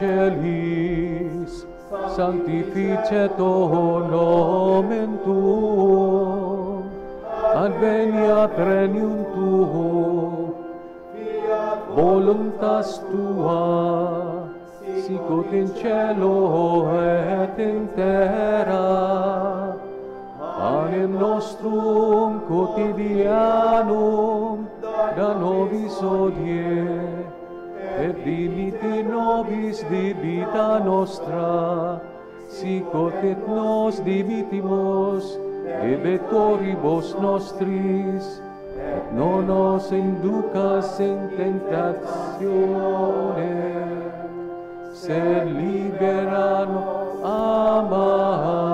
celis, sanctificetur nomen tuum, adveniat regnum tuum, voluntas tua, sicut in cielo et in terra. Panem nostrum quotidianum da nobis hodie, et dimitti nobis debita nostra, sicut et nos dimittimus debitores nostris, et non nos inducas in tentatione, sed libera nos a malo.